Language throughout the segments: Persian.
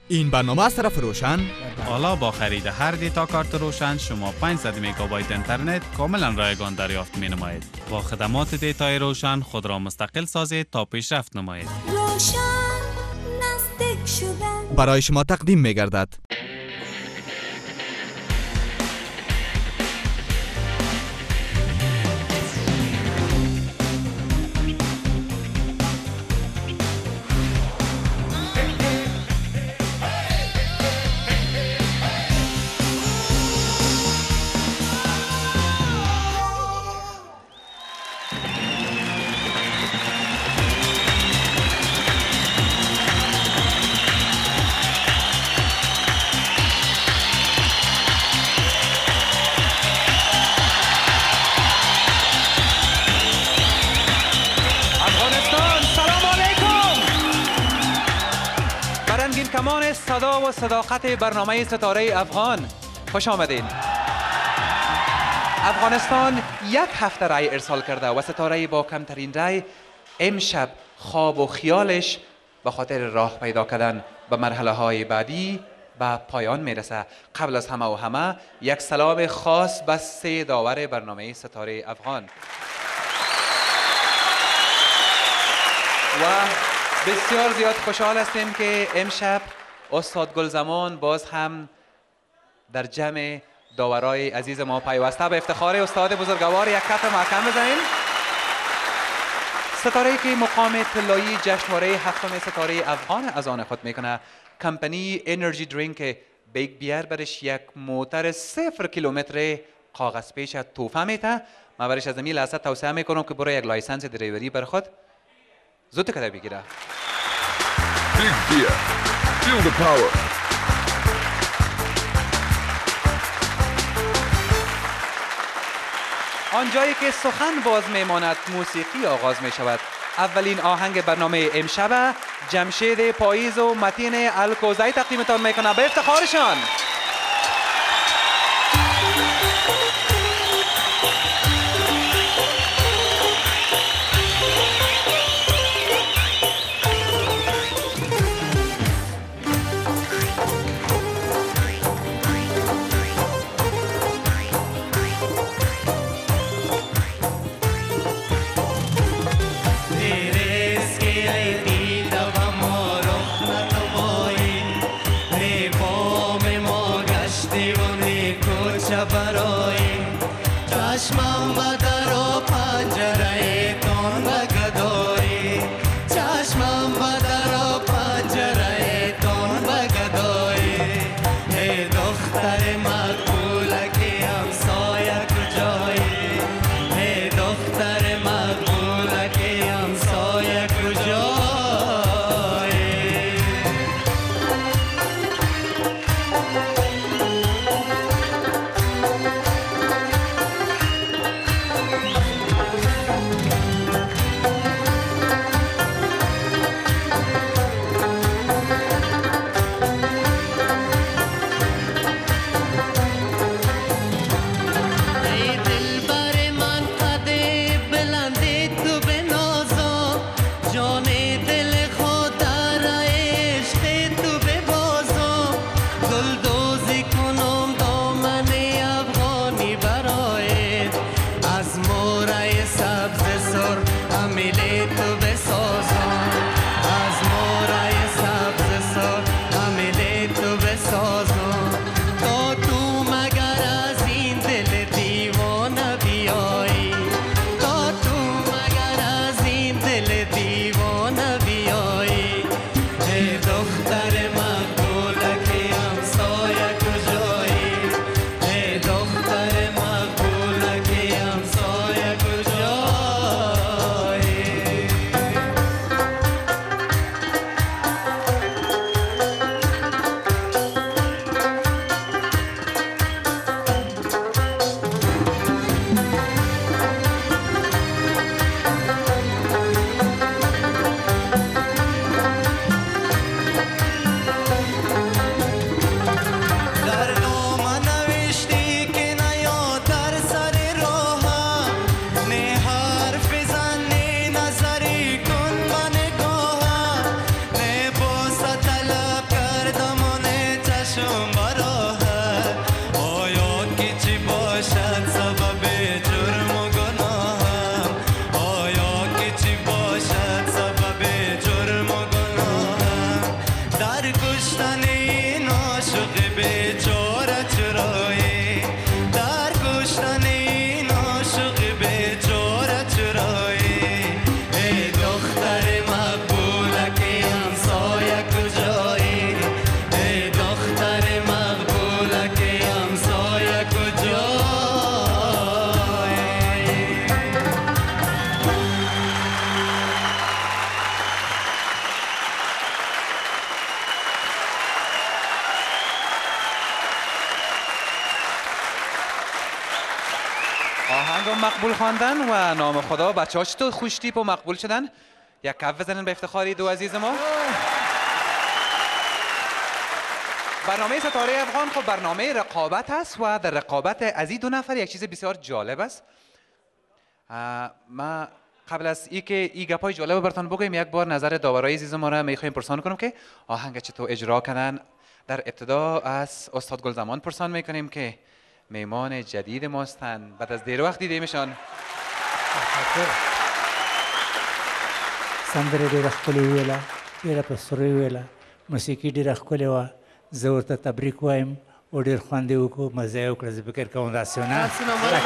این برنامه از طرف روشن حالا با خرید هر دیتا کارت روشن شما 500 مگابایت اینترنت کاملا رایگان دریافت می نمایید. با خدمات دیتای روشن خود را مستقل سازید تا پیشرفت نمایید. روشن نزدیک شدن برای شما تقدیم می گردد. کمان صدا و صداقت برنامه ستاره افغان خوش آمدین. افغانستان یک هفته رای ارسال کرده و ستاره با کمترین رای امشب خواب و خیالش به خاطر راه پیدا کردن به مرحله های بعدی به پایان میرسه. قبل از همه یک سلام خاص به 3 داور برنامه ستاره افغان و بسیار زیاد خوشحال هستیم که امشب استاد گلزمان باز هم در جمع داورای عزیز ما پیوسته. به افتخار استاد بزرگوار یک کف محکم بزنیم. ستاره‌ای که مقام طلایی جشنواره 7 ستاره افغان از آن خود میکنه، کمپانی انرژی درینک بیگ بیار برش یک موتر 0 کیلومتر کاغذ پیش تحفه میده. من برش از این لحظه توصیه میکنم که برای یک لایسنس دریوری بر خود زود کده بگیره. Big Beer. Feel the power. آنجایی که سخن باز میماند موسیقی آغاز می شود. اولین آهنگ برنامه امشب جمشید پاییز و متین الکوزی تقدیمتان میکنه به افتخارشان. در کشتن این عاشق بیچاره چرایی در کشتن این عاشق بیچاره چرایی ای دختر مقبوله که همسایه کجایی ای دختر مقبوله که همسایه کجایی آهنگ رو مقبول خواندن و نام خدا. بچه ها چطور خوش تیپ و مقبول شدن؟ یک کف بزنن به افتخاری دو عزیز ما. برنامه ستاره افغان خب برنامه رقابت است و در رقابت از این دو نفر یک چیز بسیار جالب است. ما قبل از ای که این گپای جالب براتون بگویم یک بار نظر داورای عزیز ما را میخوایم پرسان کنم که آهنگ چطور اجرا کردن. در ابتدا از استاد گلزمان پرسان میکنیم که میمان جدید ماستن، بعد از دیر وقت دیدیمشان. سندره ډیره ښکلې ویله، ډیره په سرې ویله، موسیقي ډیره ښکلې وه. زه ورته تبریک وایم او ډیر خوند یې وکړو، مزه یې وکړه. زه فکر کوم داسې و نه؟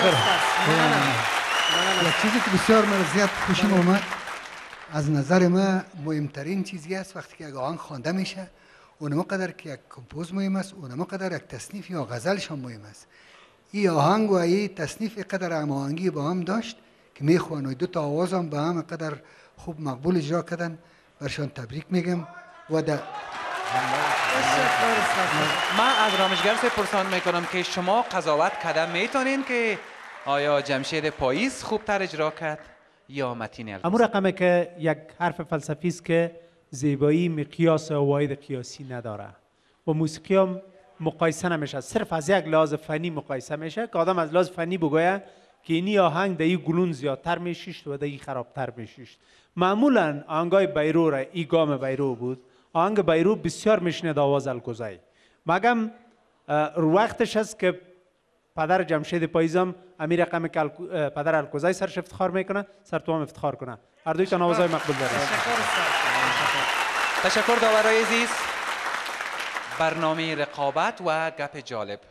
یک چیزی که بسیار من زیاد خوشم اومد، از نظر من مهمترین چیزی است وقتی که یک آهنگ خوانده میشه، اونما قدر که یک کمپوز مهم است، اونما قدر یک تصنیف یا غزلش هم مهم است. این آهنگ و این تصنیف قدر هماهنگی با هم داشت که میخوان و دو تا آواز هم با هم قدر خوب مقبول اجرا کردن. برشان تبریک میگم. و در من از رامشگر سے پرسان میکنم که شما قضاوت کردن میتونین که آیا جمشید پاییز خوبتر اجرا کرد یا متین الکوزی؟ امو رقمه که یک حرف فلسفی است که زیبایی مقیاس و واحد قیاسی نداره و موسیقی هم مقایسه نمیشه، صرف از یک لحاظ فنی مقایسه میشه که آدم از لحاظ فنی بگوید که اینی آهنگ در این گلون زیادتر میشیشت و در این خرابتر میشیشت. معمولا آهنگای بیرو را ای گام بیرو بود. آهنگ بیرو بسیار میشنید آواز الکوزی. مگم رو وقتش است که پدر جمشید پاییزم امیر رقم که پدر الکوزی سرش افتخار میکنه، سر تو هم افتخار کنه. هر دوی تا آوازهای مقبول داره. تشکر داورای عزیز. برنامه رقابت و گپ جالب.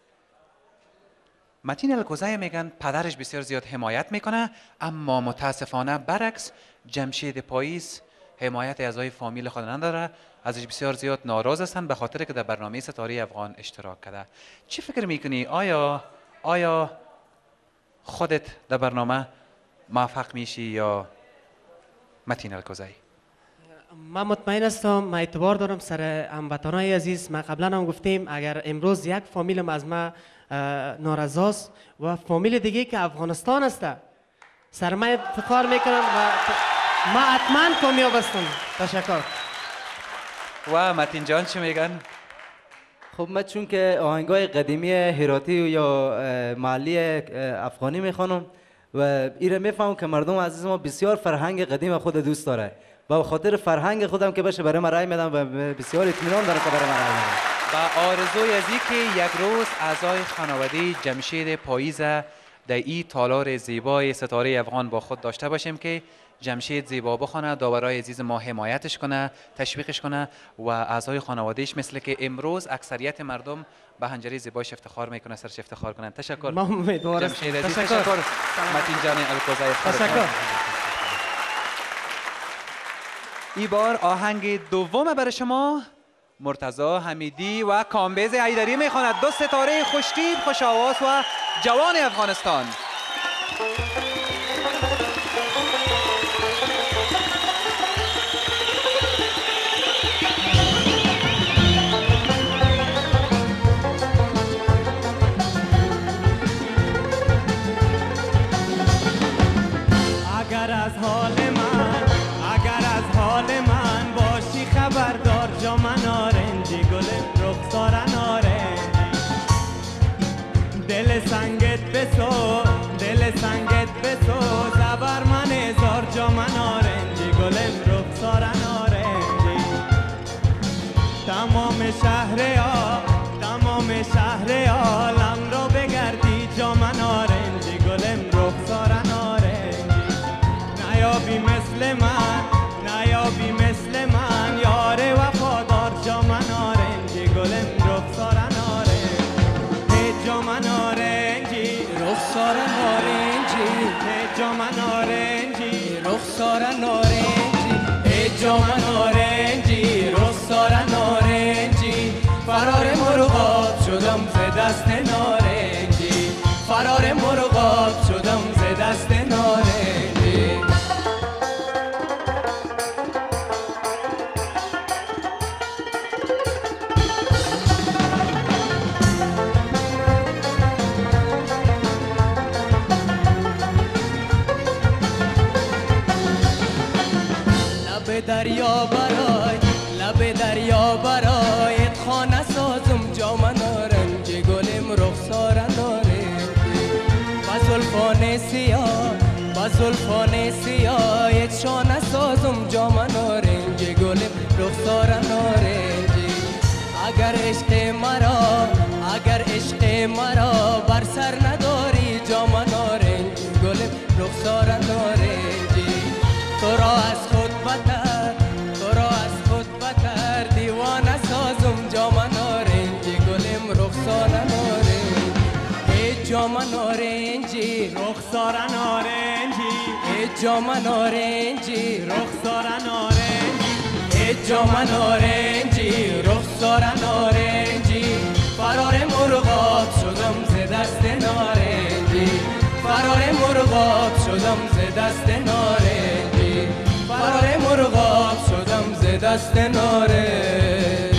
متین الکوزی میگن پدرش بسیار زیاد حمایت میکنه، اما متاسفانه برعکس جمشید پاییز حمایت اعضای فامیل خود نداره. ازش بسیار زیاد ناراض هستند به خاطر که در برنامه ستاره افغان اشتراک کرده. چی فکر میکنی؟ آیا خودت در برنامه موفق میشی یا متین الکوزی؟ من مطمئن هستم، من اعتبار دارم سر هموطنای عزیز. ما قبلا هم گفتیم اگر امروز یک فامیل از ما ناراضاست و فامیل دیگه که افغانستان است سر من افتخار میکنم و ما حتما کامیاب هستم. تشکر. و متین جان چی میگن؟ خب من چون که آهنگای قدیمی هراتی یا محلی افغانی میخوانم و ایره میفهمم که مردم عزیز ما بسیار فرهنگ قدیم خود دوست داره و به خاطر فرهنگ خودم که باشه برای من رای میدم و بسیار اطمینان دارم که برای من رای میدم. با آرزوی از که یک روز اعضای خانواده جمشید پاییز در این تالار زیبای ستاره افغان با خود داشته باشیم که جمشید زیبا بخونه، داورای عزیز ما حمایتش کنه، تشویقش کنه و اعضای خانوادهش مثل که امروز اکثریت مردم به هنجره زیبایش افتخار میکنه، سرش افتخار کنن. تشکر. ما امیدوارم. تشکر. متین جان الکوزی. تشکر. این بار آهنگ دوم برای شما مرتضی حمیدی و کامبیز ایدری میخواند. دو ستاره خوشتیپ، خوش آواز و جوان افغانستان. اگر از حال من باشی خبردار، جا من آرنجی گل رخسار نارنجی، دل سنگت بسوز زبر من هزار، جا من آرنجی گل رخسار نارنجی، تمام شهر عالم رو بگردی، جا من آرنجی گل رخسار نارنجی، نیابی مثل من یار وفادار، جا من جام نارنجی رخسار نارنجی ای جام نارنجی رخسار نارنجی فرار مرغاب شدم ز دست نارنجی فرار مرغاب شدم ز دست نارنجی دریا برای لب دریا برایت خانه سازم جام نارنجی گلم رخسار نارنجی با زلفان سیاه با زلفان سیاهت شانه سازم جام نارنجی گلم رخسار نارنجی اگر عشق مرا بر سر نداری جام نارنجی گلم رخسار نارنجی تو را از خود بتر دیوانه سازم جام نارنجی گلم رخسار نارنجی ای جام نارنجی رخسار نارنجی ای جام نارنجی رخسار نارنجی ای جام نارنجی رخسار نارنجی فرار مرغاب شدم ز دست نارنجی فرار مرغاب شدم ز دست نارنجی فرار مرغاب شدم ز دست نارنجی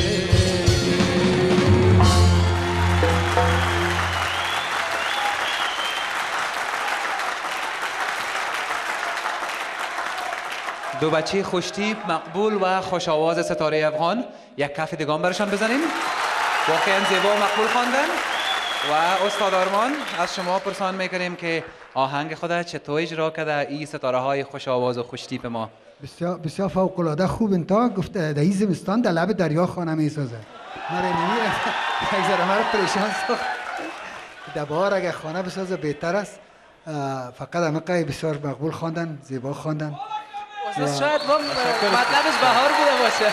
دو بچه خوشتیپ مقبول و خوش آواز ستاره افغان یک کف دیگه برشان بزنیم. واقعا زیبا و مقبول خواندن. و استاد آرمان از شما پرسان میکنیم که آهنگ خود چطور اجرا کرده این ستاره های خوش آواز و خوشتیپ ما؟ بسیار فوق العاده خوب انتا گفته در این زمستان در لب دریا خانه میسازه. مرا نمیره یک ذره مرا پریشان ساخت. در بهار اگه خانه بسازه بهتر است. فقط همه بسیار مقبول خواندن، زیبا خواندن. شاید مطلبش بهار بوده باشه.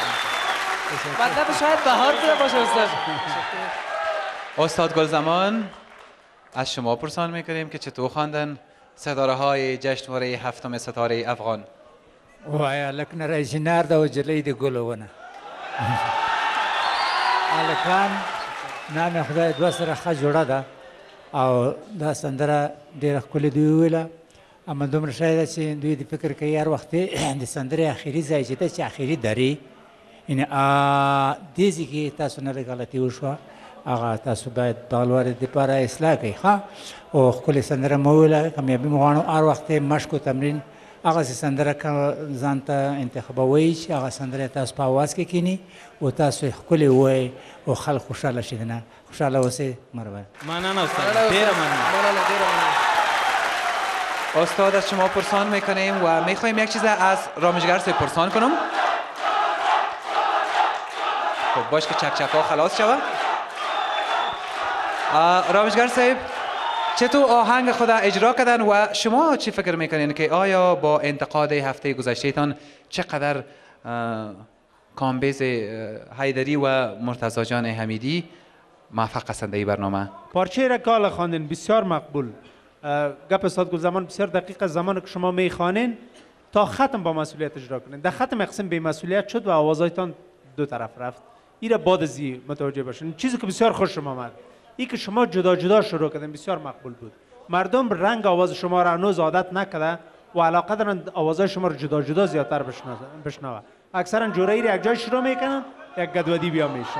مطلبش شاید بهار بوده باشه استاد. استاد گلزمان از شما پرسان میکنیم که چطور خواندن ستاره های جشنواره هفتم ستاره افغان؟ وای لکن رئیس نرده و جلید گلونه الکان نام خدای دو سره ښه جوړه ده او دا سندره ډېره ښکلې دوی وویله اما دومره ښه ده چې دوی د فکر کوي هر وخت د سندرې اخري ځای چې ده چې اخري درې یعنې دې ځای کې تاسو نه غلطي وشوه هغه تاسو باید دغه دپاره اصلاح کوئ ښه او ښکلې سندره مو وویله کامیابي مو غواړم هر وخت مشق و تمرین هغسې سندره ځان ته انتخابوئ چې هغه سندره تاسو په اواز کې کینی او تاسو یې ښکلې ووایئ او خلک خوشحاله شي دنه خوشحاله اوسئ مرحبا مننه استاد ډېره مننه. استاد از شما پرسان میکنیم و میخوایم یک چیز از رامشگر صاحب پرسان کنم. خب باش که چک ها خلاص شود. رامشگر صاحب چطور آهنگ خدا اجرا کردن و شما چی فکر میکنین که آیا با انتقاد هفته گذشته تان چقدر کامبیز حیدری و مرتضی جان حمیدی موفق هستند این برنامه؟ پارچه را کال خواندن بسیار مقبول. گپ استاد گلزمان بسیار دقیق از زمانی که شما میخوانین تا ختم با مسئولیت اجرا کنین. در ختم اقسام به مسئولیت شد و آوازهایتان دو طرف رفت. این را بعد از این متوجه باشین. چیزی که بسیار خوشم آمد این که شما جدا جدا شروع کردین بسیار مقبول بود. مردم رنگ آواز شما را هنوز عادت نکرده و علاقه دارن آوازهای شما را جدا جدا زیادتر بشنوه. اکثرا جورایی را یک جای شروع میکنن یک گدودی بیا میشه.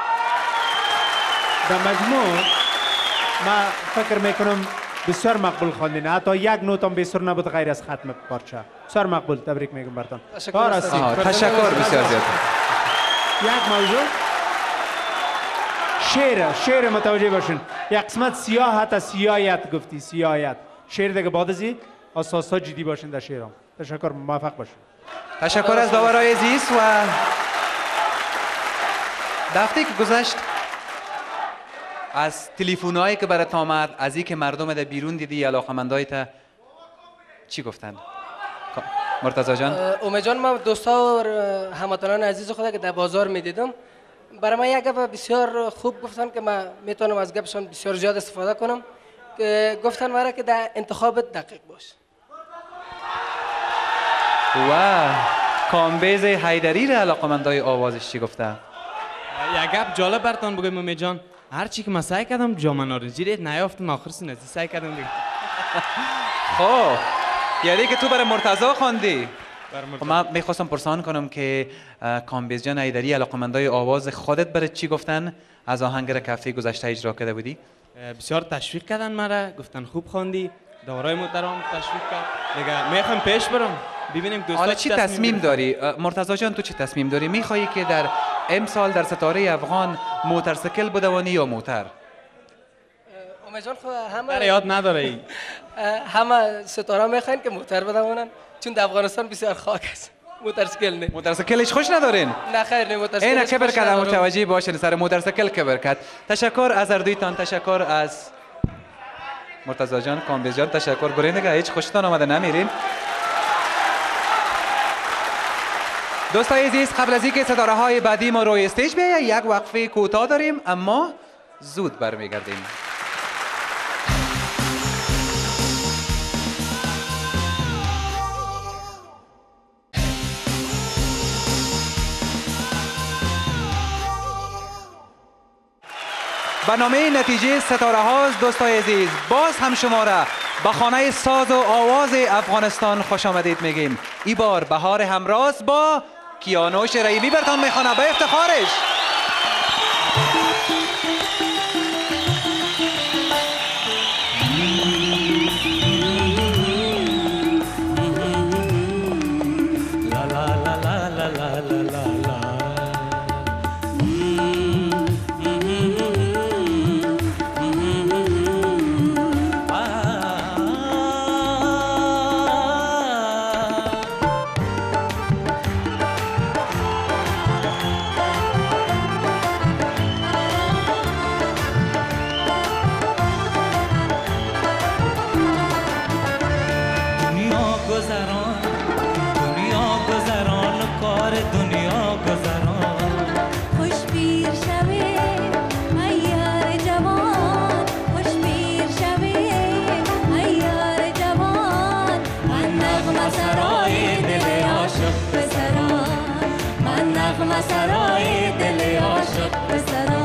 در مجموع ما فکر میکنم بسیار مقبول خواندین. حتی یک نوت هم بی‌سر نبود غیر از ختم پارچه. بسیار مقبول. تبریک میگم براتون. تشکر بسیار زیاد. یک موضوع شعر متوجه باشین. یک قسمت سیاحت از سیاحت گفتی سیاحت. شعر دیگه بعد از این اساسا جدی باشین در شعرام. تشکر موفق باشین. تشکر از داورای عزیز و دفعه که گذشت از تلفن‌هایی که برات آمد از اینکه مردم در بیرون دیدی علاقه‌مندایت چی گفتن؟ مرتضی جان امید جان ما دوستا و هموطنان عزیز خدا که در بازار میدیدم برای من یک گپ بسیار خوب گفتن که من میتونم از گپشان بسیار زیاد استفاده کنم گفتن مرا که در انتخابت دقیق باش. و کامبیز حیدری را علاقمندای آوازش چی گفته؟ یک گپ جالب براتون بگم مومی جان، هر چی که من سعی کردم جام نارنجی رو نیافتم، آخر نزدیک سعی کردم دیگه. خب یعنی که تو برای مرتضی خواندی؟ من میخواستم پرسان کنم که کامبیز جان حیدری علاقمندای آواز خودت برای چی گفتن از آهنگ را که هفته گذشته اجرا کرده بودی؟ بسیار تشویق کردن مرا، گفتن خوب خواندی، دارای محترم تشویق کرد. دیگه میخوام پیش برم ببینیم دوستا حالا چی تصمیم داری؟ مرتضی جان تو چی تصمیم داری؟ میخوایی که در امسال در ستاره افغان موتورسیکل بدوانی یا موتر؟ مومی جان خود همه برای یاد نداره ای. همه ستاره میخواین که موتر بدوانن چون در افغانستان بسیار خاک است. موتورسیکل نه. موتورسیکلش خوش ندارین؟ نه خیر نه موتورسیکل. اینا کبر کرد متوجه باشین سر موتورسیکل کبر کرد. تشکر از هر دویتان، تشکر از مرتضی جان، کامبیز جان، تشکر. برین دیگه هیچ خوشتان آمده نمیرین. دوستای عزیز قبل از اینکه ستاره های بعدی ما روی استیج بیاید یک وقفه کوتاه داریم اما زود برمیگردیم. برنامه نتیجه ستاره هاست. دوستای عزیز باز هم شما را به خانه ساز و آواز افغانستان خوش آمدید میگیم. این بار بهار همراز با کیانوش رحیمی برتان میخوانه به افتخارش. سرای دل عاشق بسرا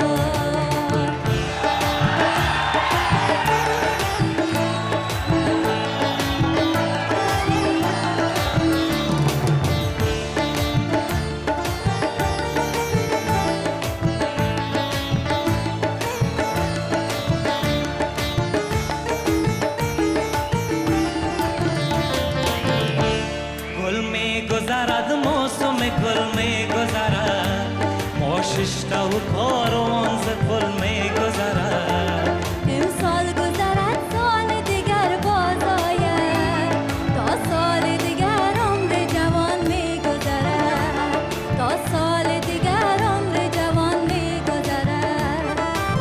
گل می گذرد موسم گل می گذرد ماششتا و کاروان ز پل می گذرد امسال گذرد سال دیگر باز آید تا سال دیگر عمر جوان می گذرد تا سال دیگر عمر جوان می گذرد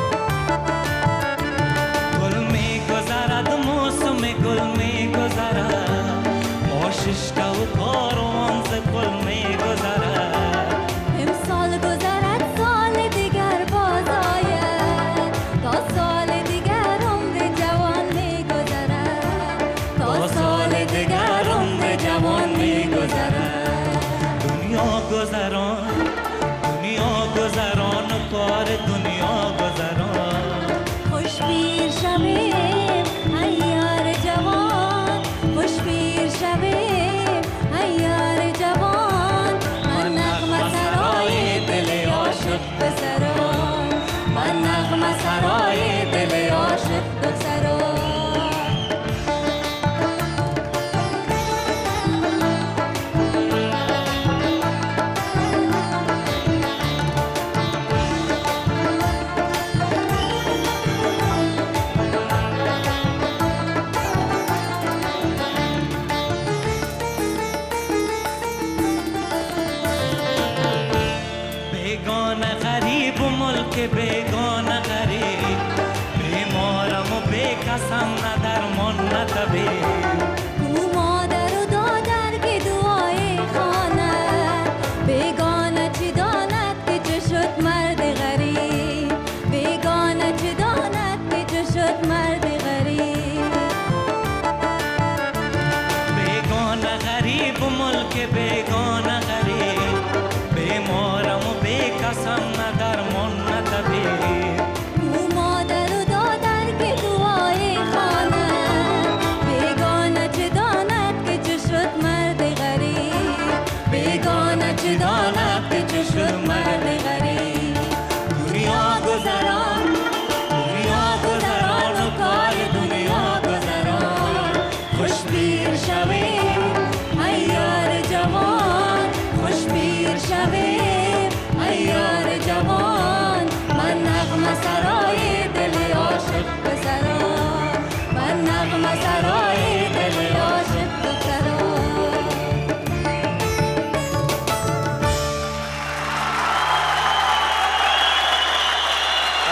گل می گذرد موسم گل می گذرد ماششتا و کاروان ز پل می گذرد امسال گذرد سال دیگر باز آید تا سال دیگر عمر جوان می گذرد تا سال دیگر عمر جوان می گذرد دنیا گذران دنیا گذران و کار دنیا گذران خوش بیر شویم ایار جوان خوش بیر شویم ایار جوان من نغمه سرای دل عاشق بسرام من نغمه سرای دل عاشق بسرام بیگانه غریب و ملک بیگانه غریب بیمارم و بیکسم نه درمان نه طبیب او مادر و دادر که دعای خواند بیگانه چی داند که چه شد مرد غریب بیگانه چی داند که چه شد مرد غریب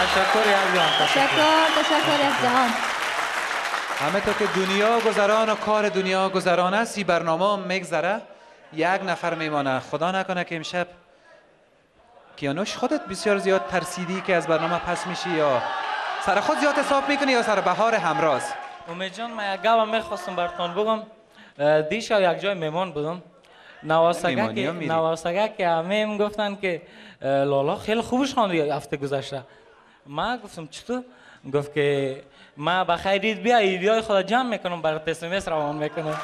تشکر یک جان. تشکر یک جهان. همه تو که دنیا گذران و کار دنیا گذران است، این برنامه هم میگذره، یک نفر میمانه. خدا نکنه که امشب کیانوش خودت بسیار زیاد ترسیدی که از برنامه پس میشی، یا سر خود زیاد حساب میکنی، یا سر بهار همراز؟ امید جان من یک گپ میخواستم براتون بگم. دیشب یک جای مهمان بودم، نواسگه که همه میگفتن که لالا خیلی خوبش خواندی هفته گذشته. من گفتم چطور؟ گفت که من بخیر دید بیا ایدیای خدا جمع میکنم برای تسلیمیت روان میکنم.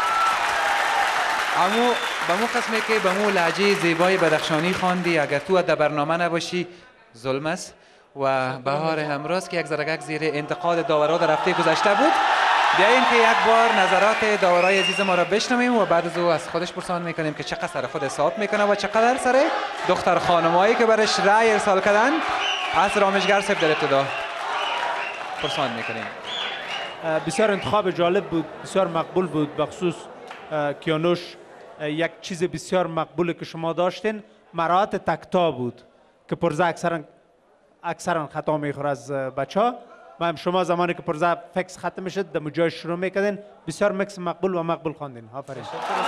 امو به مو قسمه که به مو لهجه زیبای بدخشانی خواندی، اگر تو در برنامه نباشی ظلم است. و بهار همراز که یک زرگک زیر انتقاد داورا در هفته گذشته بود. بیاییم که یک بار نظرات داورای عزیز ما را بشنویم و بعد از او از خودش پرسان میکنیم که چقدر سر خود حساب میکنه و چقدر سر دختر خانمایی که برش رأی ارسال کردن از رامشگر سب در ابتدا پرسان میکنیم. بسیار انتخاب جالب بود، بسیار مقبول بود. بخصوص کیانوش یک چیز بسیار مقبول که شما داشتین مراعات تکتا بود که پرزه اکثرا خطا میخوره از بچه ها. و شما زمانی که پرزه فکس ختم میشد در جای شروع میکردین، بسیار مکس مقبول و مقبول خواندین. آفرین.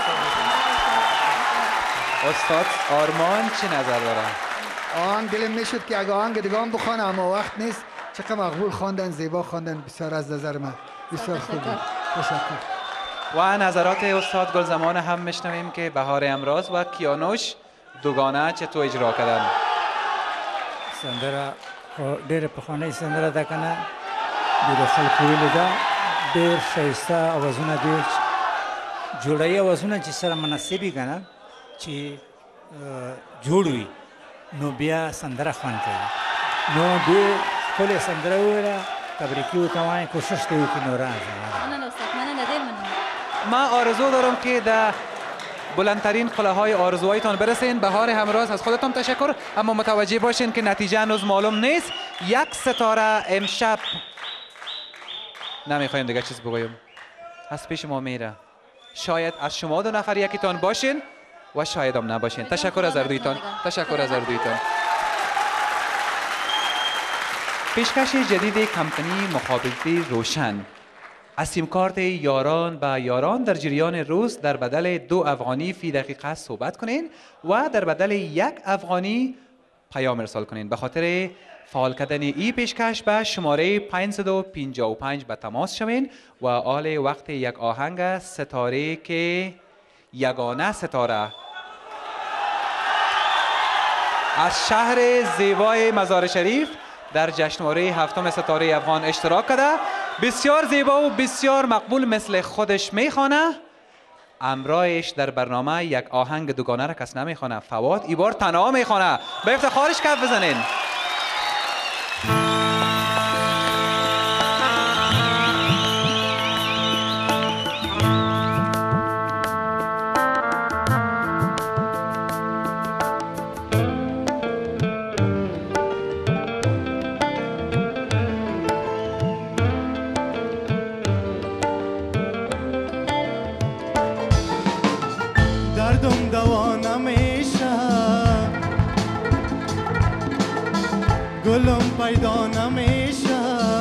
استاد آرمان چه نظر داره؟ آهنگ دلم میشد که اگه آهنگ دیگه هم بخوانم اما وقت نیست. چقدر مقبول خواندن، زیبا خواندن، بسیار از نظر من بسیار خوب بود. تشکر. و نظرات استاد گلزمان هم میشنویم که بهار امراض و کیانوش دوگانه چطور اجرا کردن. سندره ډېر پخوانی سندره ده کنه، ډېر خلکو ویلې ده، ډېر ښایسته اوازونه دي، جوړوي اوازونه چې سره مناسب وي کنه، چې جوړ وي نو بیا سندره خوند کوي. نو ډېر ښکلې سندره وویله، تبریکي ورته وایم، کوشش دې وکړي نوره. مننه استاد، مننه، ډېر مننه. ما آرزو دارم که در بلندترین قله‌های آرزوهایتان برسین. بهار همراز از خودتان تشکر، اما متوجه باشین که نتیجه هنوز معلوم نیست. یک ستاره امشب نمیخوایم دیگه چیز بگویم، از پیش ما میره. شاید از شما دو نفر یکیتان باشین و شاید هم نباشین. تشکر از اردویتان. تشکر از اردویتان. پیشکش جدید کمپانی مخابراتی روشن از سیم کارت یاران به یاران در جریان روز در بدل 2 افغانی فی دقیقه صحبت کنین و در بدل 1 افغانی پیام ارسال کنین. به خاطر فعال کردن ای پیشکش به شماره 555 به تماس شوین و آل وقت یک آهنگ ستاره که یگانه ستاره از شهر زیبای مزار شریف در جشنواره 7 ستاره افغان اشتراک کرده. بسیار زیبا و بسیار مقبول مثل خودش میخوانه. امرایش در برنامه یک آهنگ دوگانه را کس نمیخوانه، فواد ای بار تنها میخوانه. به افتخارش کف بزنین. گلم پیدا نمیشه،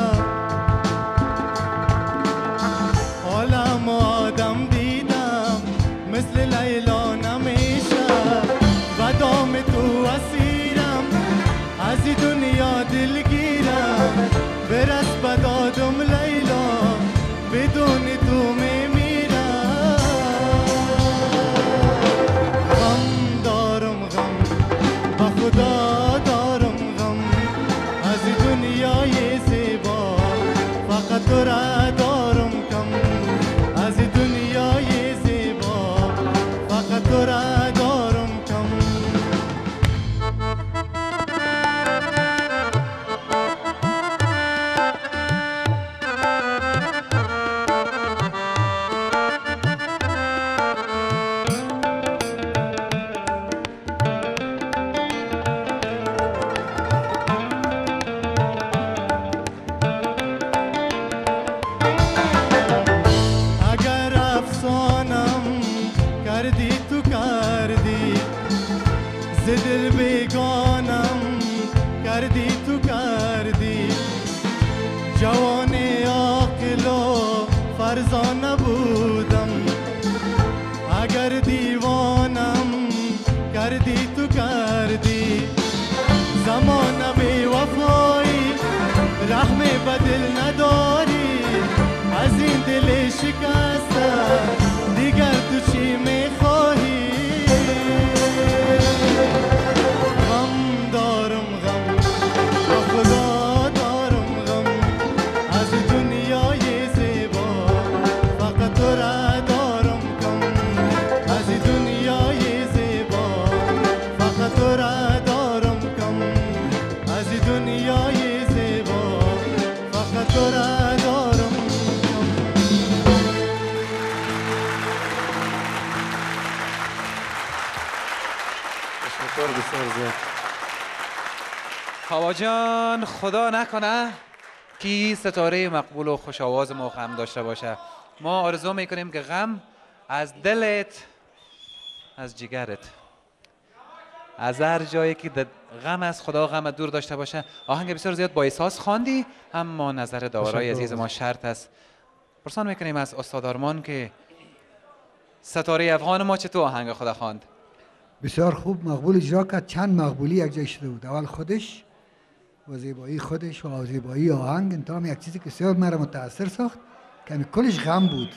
عالم آدم دیدم مثل لیلا نمیشه، و دام تو اسیرم از این دنیا دلگیرم، برس بدادم لیلا بدون تو میمیرم. غم دارم غم با خدا دنیای زیبا، فقط تو را دارم کم از دنیای زیبا، فقط تو را دارم کم. دل بیگانم کردی تو کردی دنیای زیبا فقط تو را دارم. هوا جان خدا نکنه که ستاره مقبول و خوش آواز ما غم داشته باشه. ما آرزو میکنیم که غم از دلت، از جگرت، از هر جایی که غم از خدا غم دور داشته باشه. آهنگ بسیار زیاد با احساس خواندی، اما نظر داورای عزیز ما شرط است. پرسان میکنیم از استاد آرمان که ستاره افغان ما چطور آهنگ خدا خواند؟ بسیار خوب مقبول اجرا کرد. چند مقبولی یک جای شده بود. اول خودش و زیبایی خودش و زیبایی آهنگ. انتها یک چیزی که بسیار مرا متاثر ساخت که کلش غم بود.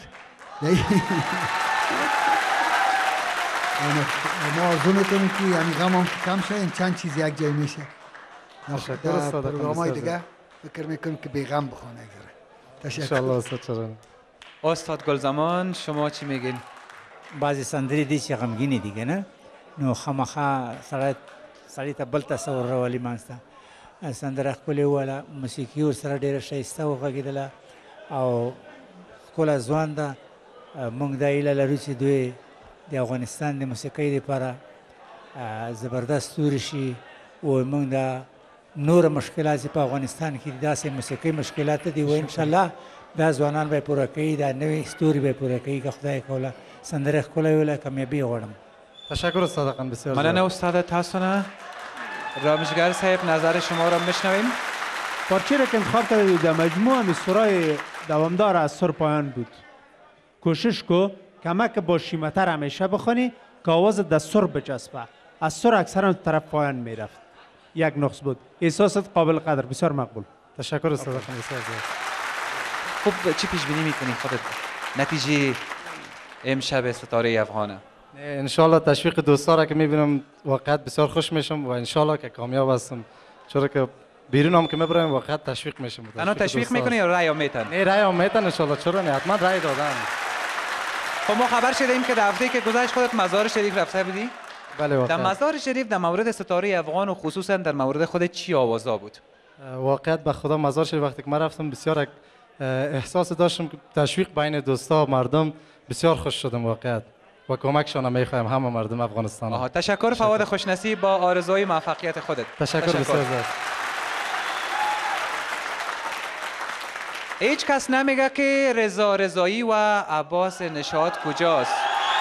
ما آرزو میکنیم که یعنی غم هم کم شه، این چند چیز یک جای میشه. در پروگرام‌های دیگه فکر میکنم که بی غم بخونه یک ذره. تشکر. استاد گلزمان شما چی میگین؟ بعضی سندری دی چې غمگینی دیگه نه، نو خامخا سړی ته بل تصور راولي منځته. سندره ښکلې وویله، موسیقي ورسره ډېره ښایسته وغږېدله او ښکله ځوان ده. موږ دا هیله لرو چې دوی د افغانستان د موسیقۍ دپاره زبردست ستوري شي او موږ دا نور مشکلات چې په افغانستان کې داسې موسیقۍ مشکلات دي و انشاءالله دا ځوانان به یې پوره کوي، دا نوې ستوري به یې پوره کوي که خدای کوله. سندره ښکلی ویله، کامیابي غواړم. تشکر استاد اقن، بسیار مننه استاد. تاسو نه رامشگر صاحب نظر شما را میشنویم. پارچه را که انتخاب کرده در مجموع مصرای دوامدار از سر پایان بود. کوشش کو کمک با شیمتر همیشه بخونی که آواز در سر بچسبه. از سر اکثرا طرف پایان میرفت. یک نقص بود. احساست قابل قدر، بسیار مقبول. تشکر استاد اقن، بسیار زیاد. خب چی پیش بینی میکنی خودت نتیجه امشب ستاره افغانه؟ انشالله تشویق دوستا را که میبینم واقعا بسیار خوش میشم و انشالله که کامیاب هستم، چرا که بیرون هم که میبرم واقعا تشویق میشم. انا تشویق میکنی یا رای هم میتن؟ نه رای هم میتن انشالله، چرا نه، حتما رای دادن. خب ما خبر شدیم که در هفته که گذشت خودت مزار شریف رفته بودی؟ بله واقعا. در مزار شریف در مورد ستاره افغان و خصوصا در مورد خودت چی آوازا بود؟ واقعا به خدا مزار شریف وقتی که من رفتم بسیار احساس داشتم که تشویق بین دوستا و مردم، بسیار خوش شدم واقعا و کمکشان میخوایم همه مردم افغانستان. تشکر فواد خوشنصیب، با آرزوی موفقیت خودت. تشکر بسیار زیاد. هیچ کس نمیگه که رضا رضایی و عباس نشاط کجاست.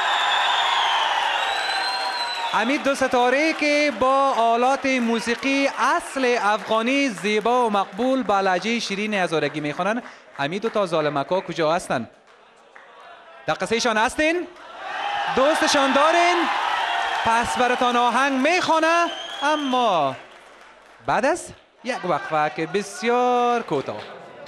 همین دو ستاره که با آلات موسیقی اصل افغانی زیبا و مقبول با لهجه شیرین هزارگی میخوانند، همین دو تا ظالمکا کجا هستن؟ در قصهشان هستین؟ دوستشان دارین؟ پس براتان آهنگ میخوانه، اما بعد از یک وقفه که بسیار کوتاه.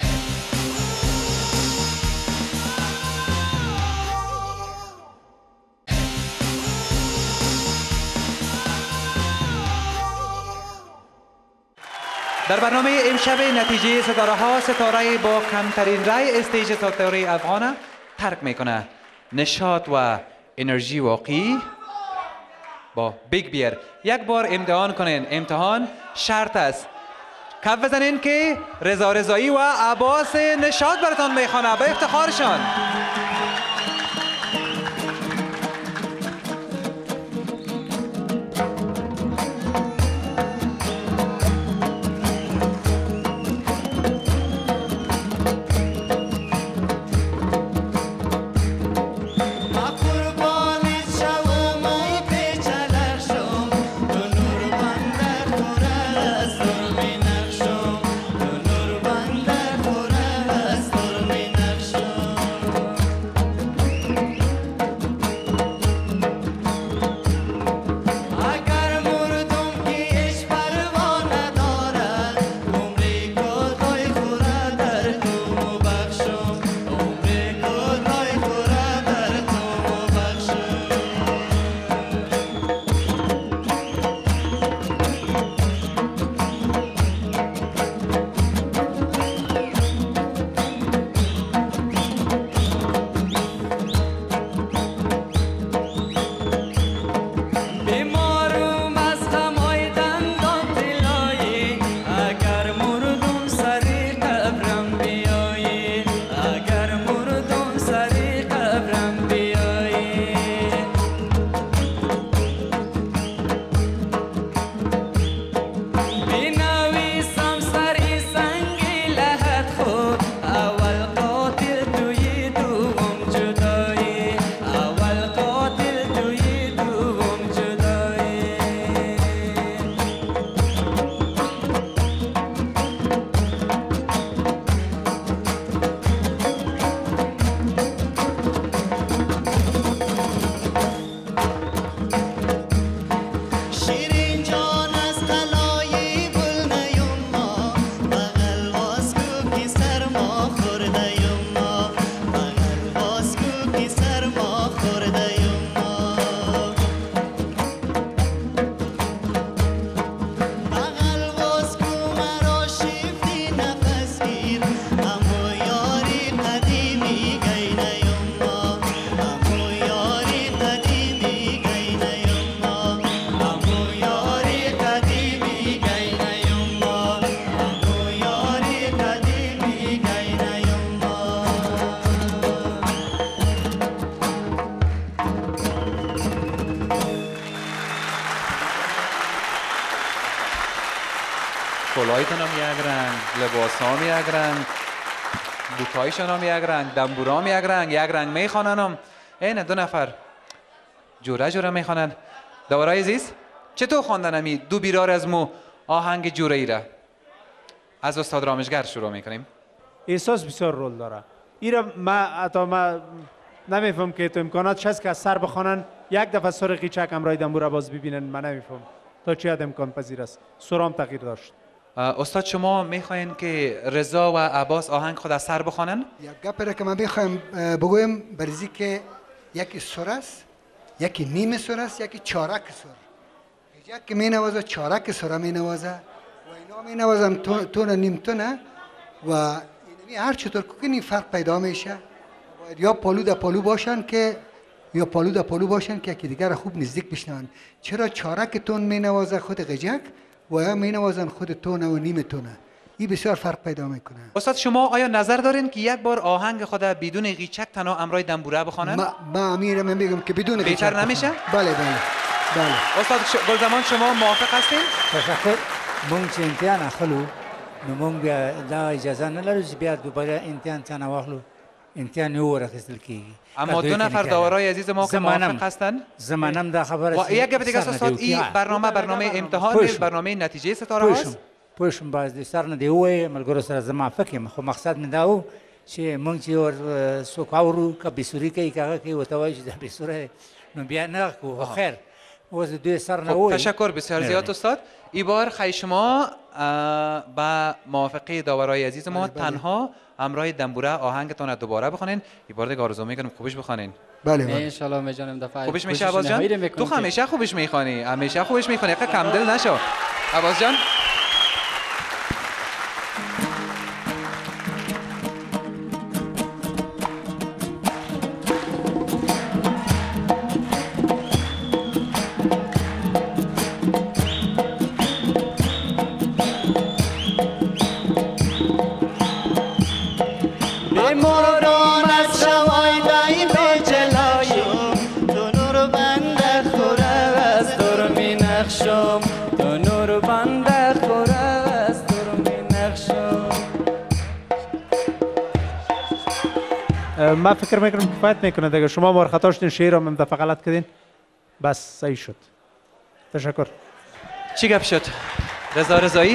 در برنامه امشب نتیجه ستاره ها، ستاره با کمترین رای استیج ستاره افغان ترک میکنه. نشاط و انرژی واقعی با بیگ بیر. یک بار امتحان کنین. امتحان شرط است. کف بزنین که رضا رضایی و عباس نشاط براتان میخوانه به افتخارشان. کلاهایتان هم یک رنگ، لباس هم یک رنگ، بوتایشان هم یک رنگ، دنبورام یک رنگ میخوانن هم. این دو نفر جوره جوره میخوانن. داورای عزیز چطور خواندن همی دو بیرار از مو آهنگ جوره ای را؟ از استاد رامشگر شروع میکنیم. احساس بسیار رول داره. ایرا ما نمیفهم که تو امکانات هست که از سر بخوانن یک دفعه سر قیچک امرای دنبوره باز ببینن. من نمیفهم تا چه حد امکان پذیر است. سرام تغییر داشت. استاد شما میخواین که رضا و عباس آهنگ خود از سر بخوانن؟ یک گپ که من بخوایم بگویم برزی که یکی سر است، یکی نیم سر است، یکی چارک سر. یک می نوازه چارک سر می نوازه و اینا می نوازم تون نیم تونه و اینمی هر چطور که فرق پیدا میشه. باید یا پالو در پالو باشن که یا پالو در پالو باشن که یکی دیگر خوب نزدیک بشنون. چرا چارک تون می نوازه خود قجک و یا می نوازن خود تون و نیم تونه. این بسیار فرق پیدا میکنه. استاد شما آیا نظر دارین که یک بار آهنگ خود بدون قیچک تنها امرای دنبوره بخوانن؟ ما امیر من میگم که بدون قیچک بهتر نمیشه؟ بله. استاد گلزمان شما موافق هستین؟ تشکر. مونږ چې امتحان اخلو نو مونږ دا اجازه نه لرو چې بیا دوباره امتحان واخلو. امتحان یو ورخیستل کیږي. اما دو نفر داورای عزیز ما که موافق هستن؟ زمانم دا خبر است. و یک گپ دیگه استاد این برنامه امتحان نیست، برنامه نتیجه ستاره هست. پوښم باز د سر نه دی وای ملګرو سره زما فکر خو مقصد مې دا و چې مونږ چې ور سوکاورو که بسوري کوي کاغه کوي وته وای چې د بسوره نو بیا نه کو خیر وز دوی سر نه وای. تشکر بسیار زیاد استاد. این بار خی شما با موافقه داورای عزیز ما تنها همراه دنبوره آهنگتون دوباره بخونین. این بار دیگه آرزو میکنم خوبش بخونین. بله ان شاء الله میجانم دفعه خوبش میشه عباس جان. تو همیشه خوبش میخونی، همیشه خوبش میخونی، کم دل نشو عباس جان. ما فکر میکنم کفایت میکنه دیگه. شما مرخطا شدین شعر هم دفعه غلط کردین بس صحیح شد. تشکر. چی گپ شد؟ رضا رضایی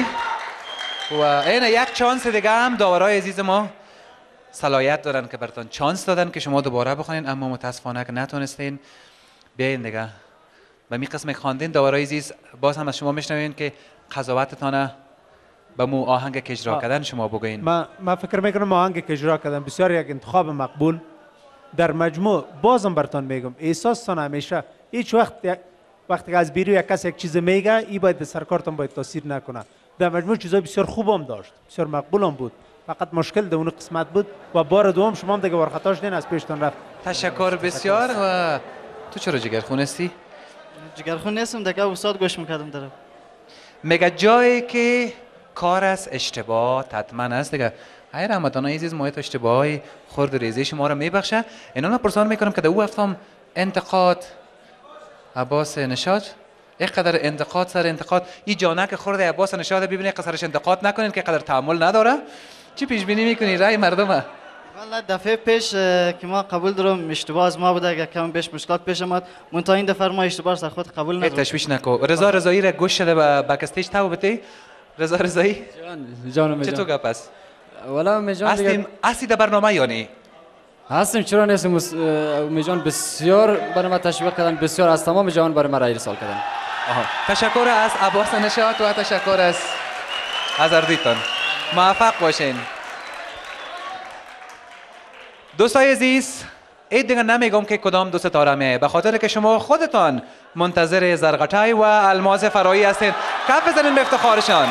و این یک چانس دیگه هم داورای عزیز ما صلاحیت دارن که براتون چانس دادن که شما دوباره بخونین اما متاسفانه که نتونستین. بیاین دیگه و می قسم خواندین داورای عزیز باز هم از شما میشنوین که قضاوتتان به مو آهنگ که اجرا کردن شما بگوین. ما فکر میکنم آهنگ که اجرا کردن بسیار یک انتخاب مقبول در مجموع. بازم براتون میگم احساستان همیشه هیچ وقتی که از بیرون یک کس یک چیز میگه این باید به سرکارتان باید تاثیر نکنه. در مجموع چیزای بسیار خوب هم داشت، بسیار مقبول هم بود، فقط مشکل در اون قسمت بود و بار دوم شما هم دیگه ورخطاش دین از پیشتون رفت. تشکر بسیار. و تو چرا جگرخون هستی؟ جگرخون نیستم دیگه، استاد گوش میکردم دارم. میگه جایی که کار است اشتباه حتما است دیگه. ای رمضان عزیز ما تو اشتباهی خرد ریزی شما رو میبخشه. اینا رو پرسان میکنم که در او هفتم انتقاد عباس نشاط اینقدر انتقاد سر انتقاد این جانک خورد عباس نشاط ببینید قصرش انتقاد نکنین که قدر تحمل نداره. چی پیش بینی میکنی رای مردمه؟ والله دفعه پیش که ما قبول دارم اشتباه از ما بوده، اگه کم بیش مشکلات پیش اومد منتها این دفعه ما اشتباه سر خود قبول ندارم. تشویش نکو. رضا رضایی را گوش شده به بکستیج تو بتی. رضا رضایی جان چطور گپ است؟ والا میجان دیگه هستی در برنامه یا نه؟ هستیم، چرا نیستیم. میجان بسیار برای ما تشویق کردن، بسیار از تمام جهان برای ما رای ارسال کردن. تشکر از عباس نشاط و تشکر از اردیتان. موفق باشین. دوستای عزیز این دیگه نمیگم که کدام دو ستاره میه، به خاطر که شما خودتان منتظر زرغتای و الماس فرایی هستین. کف بزنین به افتخارشان.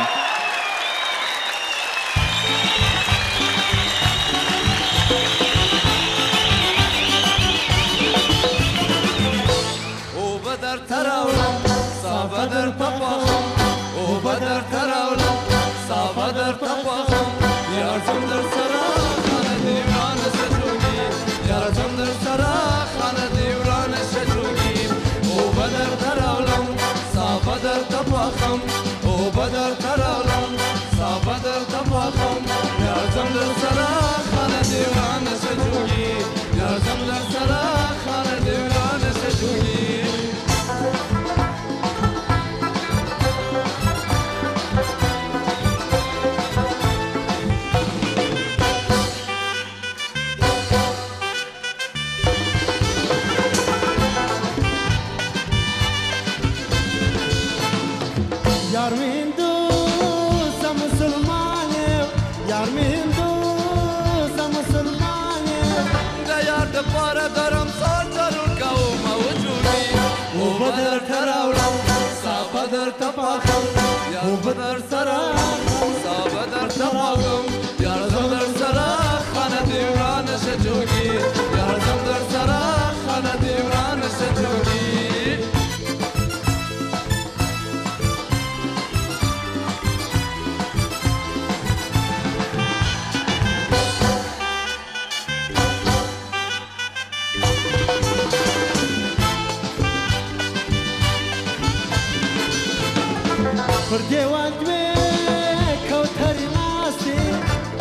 او بدر تراولم سابدر تپاخم، او بدر تراولم سابدر تپاخم، یارتم در سرا خانه دیوان سجوگی، یارتم در سرا خانه دیوان سجوگی. او بدر تراولم سابدر تپاخم، او بدر تراولم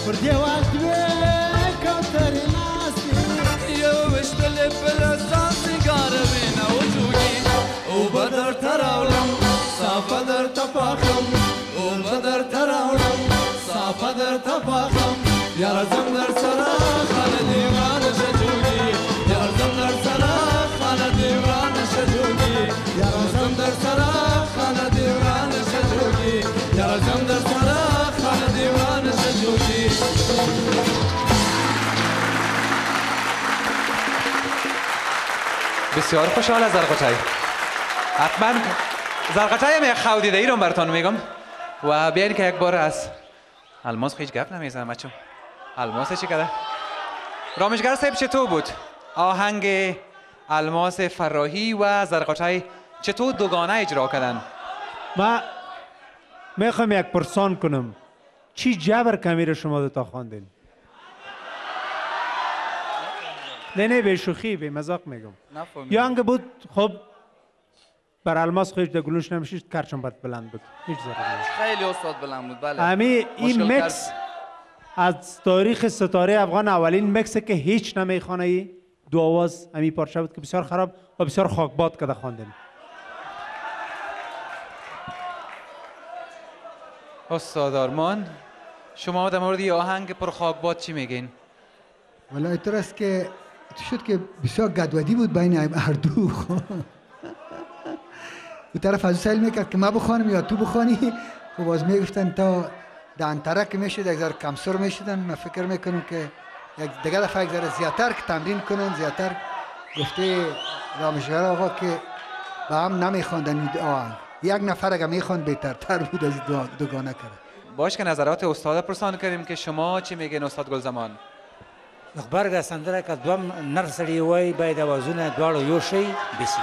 وردی وقت به کاتری نستی یو بشتل فلسطان سیگار بینه و جوگی او بدر تراولم صافه در تپاخم او بدر تراولم صافه در تپاخم یارزم در سرا خانه دیوان شجوگی یارزم در سرا خانه دیوان شجوگی یارزم در سرا خانه دیوان شجوگی یارزم در سرا خانه دیوان شجوگی بسیار خوشحال از زرقچای. حتما زرقچای هم یک خو دیده ای رو براتون میگم و بیاین که یک بار از الماس هیچ گپ نمیزنم بچو. الماس چی کده؟ رامشگر صاحب چطور بود؟ آهنگ الماس فراهی و زرقچای چطور دوگانه اجرا کردن؟ ما میخوام یک پرسان کنم چی جبر کمی رو شما دوتا خواندین؟ نه به شوخی به مذاق میگم. یا انگه بود خب بر الماس خودش در گلوش نمیشید کرچون بد بلند بود هیچ ضرر نیست. خیلی استاد بلند بود بله. این مکس از تاریخ ستاره افغان اولین مکسه که هیچ نمیخوانه ای دو آواز امی پارچه بود که بسیار خراب و بسیار خاکباد کده خواندیم. استاد آرمان شما در مورد آهنگ پر خاکباد چی میگین؟ والا اینطور است که شد که بسیار گدودی بود بین هر دو. او طرف از سیل میکرد که ما بخوانم یا تو بخوانی و باز میگفتن تا دانتره که میشد یک ذره کمسر میشدن. من فکر میکنم که یک دیگه دفعه یک ذره زیادتر که تمرین کنن زیادتر. گفته رامشگر آقا که با هم نمیخواندن این آهنگ یک نفر اگه میخواند بهترتر بود از دوگانه کرد. باش که نظرات استاد پرسان کردیم که شما چی میگین استاد گلزمان؟ خبرګه سندره که دوم نر سړي وای باید اوازونه دواړو یو شي بسی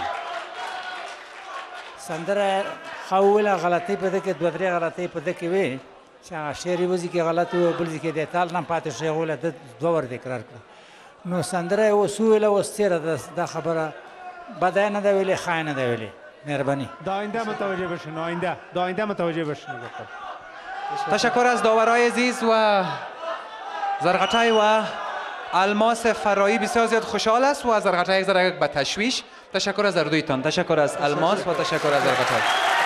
سندره خاوله غلطی په دې کې دوه درې غلطۍ په دې کې وي چې هغه شعر یې وځي کې غلط و بل ځای کې د تال نه پاتې شي غوله د دوه ور تکرار کړه نو سندره اوس ویله اوس تېره دا خبره بده نه ده ویلې ښه نه ده ویلې مهرباني دا آینده متوجه بشین آینده متوجه بشین. تشکر از داورای عزیز و زرقچای و الماس فرایی بسیار زیاد خوشحال است و زرقچای یک ذره به تشویش. تشکر از اردویتان، تشکر از الماس و تشکر از زرقچای.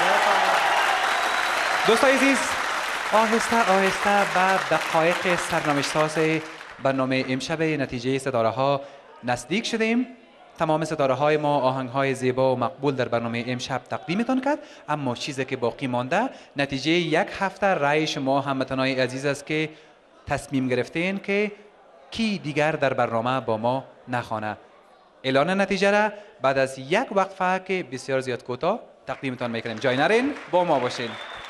دوستان عزیز آهسته آهسته به دقایق سرنوشت ساز برنامه امشب نتیجه ستاره ها نزدیک شدیم. تمام ستاره های ما آهنگ های زیبا و مقبول در برنامه امشب تقدیمتان کرد، اما چیزی که باقی مانده نتیجه یک هفته رأی شما هموطنان عزیز است که تصمیم گرفتین که کی دیگر در برنامه با ما نخوانه. اعلان نتیجه را بعد از یک وقفه که بسیار زیاد کوتاه تقدیمتان میکنیم. جای نرین، با ما باشین.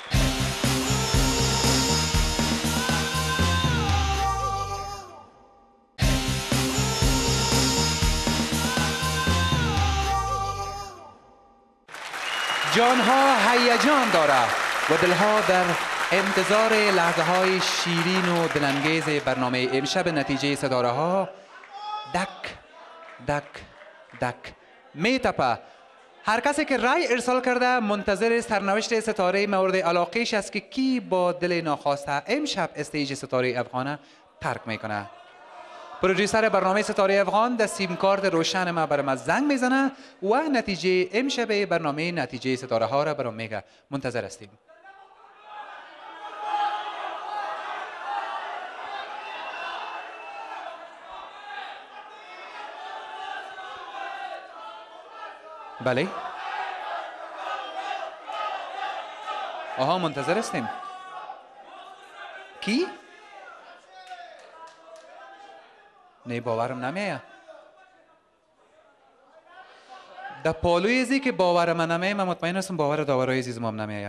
جانها هیجان داره و دلها در انتظار لحظه های شیرین و دلانگیز برنامه امشب نتیجه ستاره ها دک دک دک میتپه. هر کسی که رای ارسال کرده منتظر سرنوشت ستاره مورد علاقهش است که کی با دل ناخواسته امشب استیج ستاره افغانه ترک میکنه. پروڈیوسر برنامه ستاره افغان در سیم کارت روشن ما برام از زنگ میزنه و نتیجه امشب برنامه نتیجه ستاره ها را برام میگه. منتظر هستیم. بله. آها منتظر هستیم. کی؟ نه باورم نمیه. در پالوی ازی که باورم نمیه من مطمئن هستم باور داورای عزیزم هم نمیه.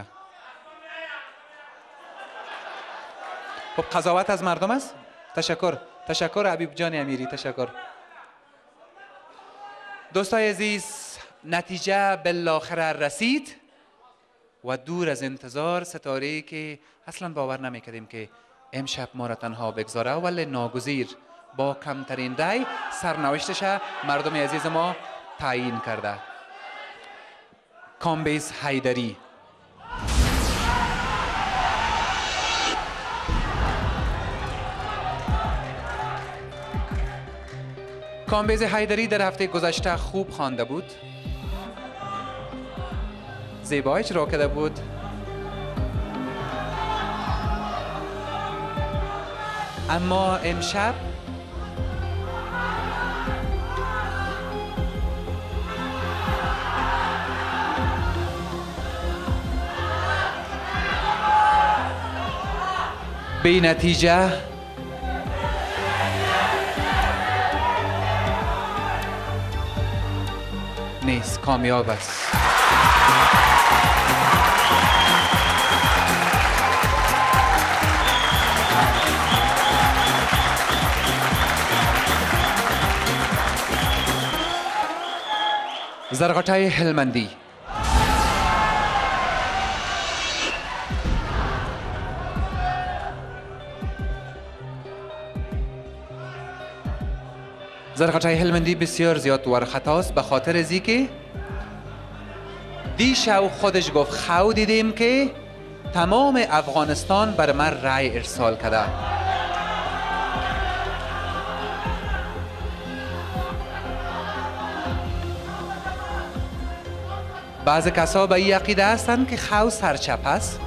خب قضاوت از مردم است. تشکر. تشکر حبیب جان امیری. تشکر. دوستای عزیز نتیجه بالاخره رسید و دور از انتظار ستاره‌ای که اصلا باور نمیکردیم که امشب ما را تنها بگذاره ولی ناگزیر با کمترین رای سرنوشتش مردم عزیز ما تعیین کرده. کامبیز حیدری. کامبیز حیدری در هفته گذشته خوب خوانده بود، زیبا اجرا کرده بود، اما امشب به نتیجه نیست، کامیاب است. زرغتای هلمندی زرغتای هلمندی بسیار زیاد ورخطاست، به خاطر ازی که دیشب خودش گفت خو دیدیم که تمام افغانستان بر من رای ارسال کرده. بعض کسا به این عقیده هستند که خو سرچپ است.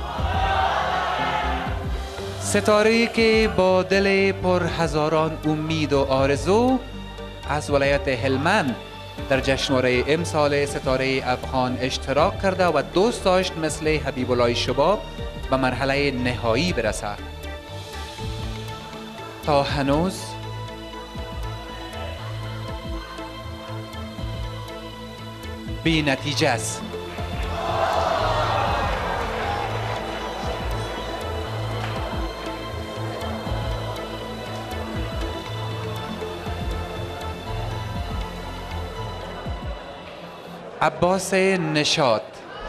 ستاره‌ای که با دل پر هزاران امید و آرزو از ولایت هلمند در جشنواره امسال ستاره افغان اشتراک کرده و دوست داشت مثل حبیب الله شباب به مرحله نهایی برسه، تا هنوز بی نتیجه است. عباس نشاط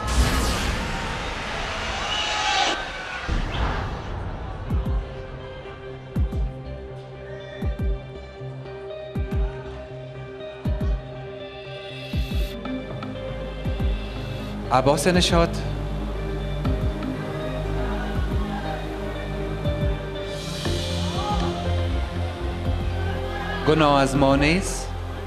عباس نشاط گناه از ما نیست،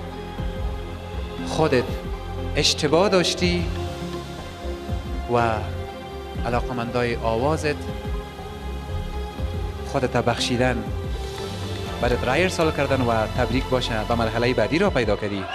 خودت اشتباه داشتی و علاقمندای آوازت خودت بخشیدن، برات رای ارسال کردن و تبریک باشه، به مرحله بعدی را پیدا کردی.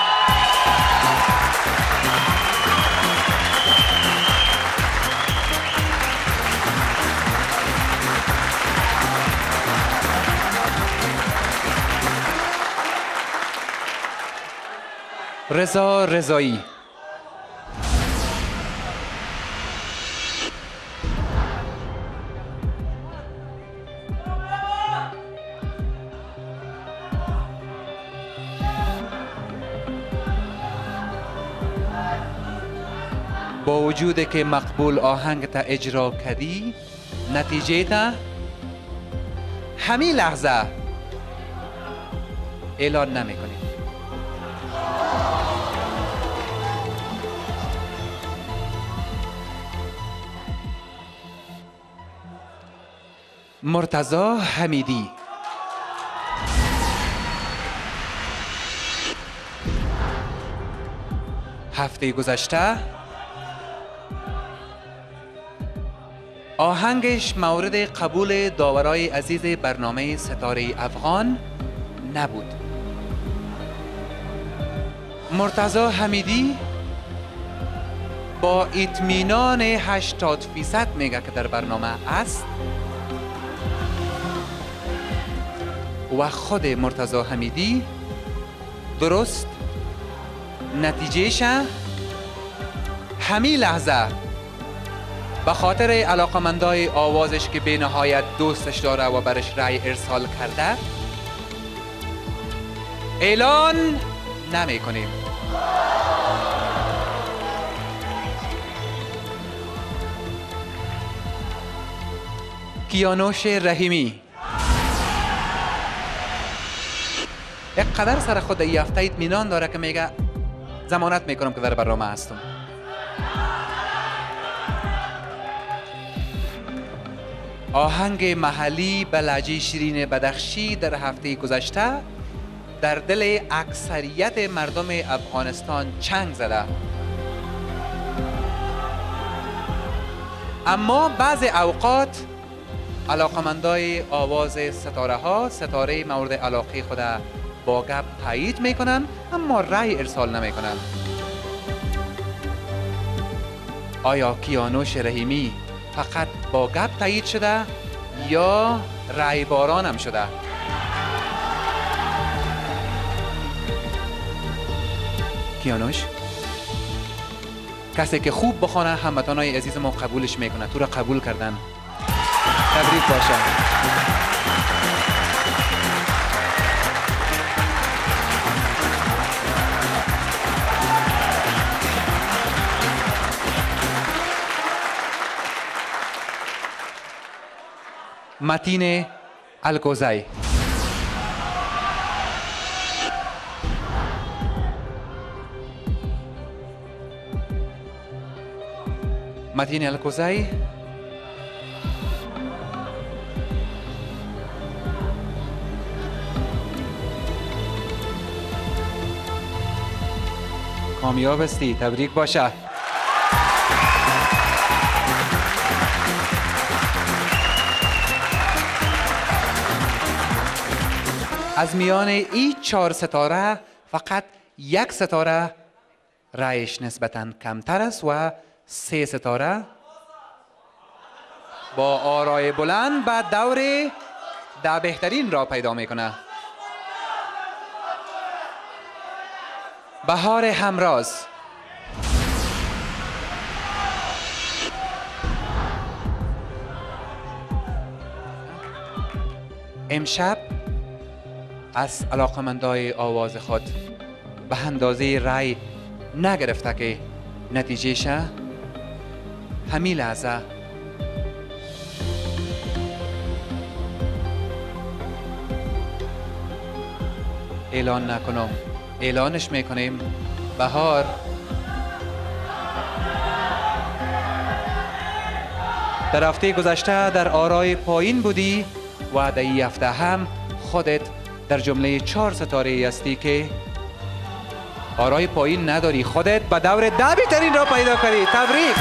رضا رضایی با وجود که مقبول آهنگ تا اجرا کردی، نتیجه تا همین لحظه اعلان نمی کنی. مرتضی حمیدی هفته گذشته آهنگش مورد قبول داورای عزیز برنامه ستاره افغان نبود. مرتضی حمیدی با اطمینان 80% میگه که در برنامه است و خود مرتضی حمیدی درست نتیجهش همین لحظه به خاطر علاقمندای آوازش که به نهایت دوستش داره و برش رای ارسال کرده اعلان نمی کنیم. کیانوش رحیمی یک قدر سر خود این هفته اطمینان داره که میگه ضمانت میکنم که در برنامه هستم. آهنگ محلی به لهجه شیرین بدخشی در هفته گذشته در دل اکثریت مردم افغانستان چنگ زده. اما بعض اوقات علاقمندای آواز ستاره ها ستاره مورد علاقه خود با گپ تایید میکنن اما رأی ارسال نمیکنن. آیا کیانوش رحیمی فقط با گپ تایید شده یا رأی باران هم شده؟ کیانوش کسی که خوب بخونه هموطنای عزیز ما قبولش میکنه. تو را قبول کردن. تبریک باشه. متین الکوزی. متین الکوزی کامیاب هستی. تبریک باشه. از میان این 4 ستاره فقط 1 ستاره رایش نسبتاً کمتر است و 3 ستاره با آرای بلند به دور 10 بهترین را پیدا میکنه. بهار همراز. امشب از علاقمندای آواز خود به اندازه رای نگرفته که نتیجه شه همین لحظه اعلان نکنم. اعلانش میکنیم. بهار در هفته گذشته در آرای پایین بودی و در این هفته هم خودت در جمله 4 ستاره هستی که آرای پایین نداری. خودت به دور 10 بهترین را پیدا کردی. تبریک.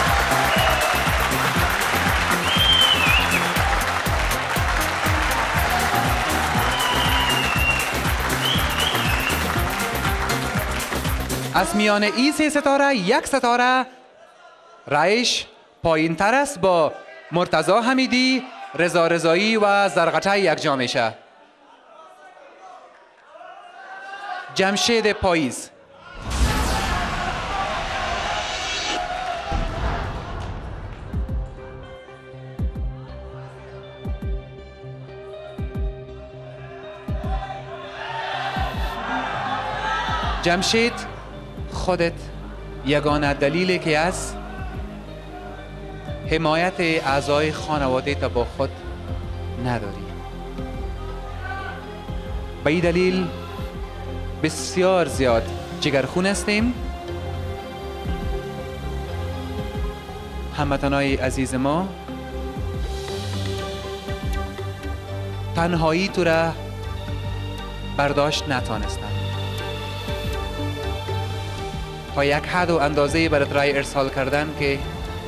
از میان این 3 ستاره 1 ستاره رایش پایین تر است با مرتضی حمیدی، رضا رضایی و زرغچه یکجا میشه. جمشید پاییز. جمشید خودت یگانه دلیلی که از حمایت اعضای خانواده تا با خود نداری. به این دلیل بسیار زیاد جگرخون هستیم. هموطنای عزیز ما تنهایی تو را برداشت نتانستند. تا یک حد و اندازه برات رای ارسال کردن که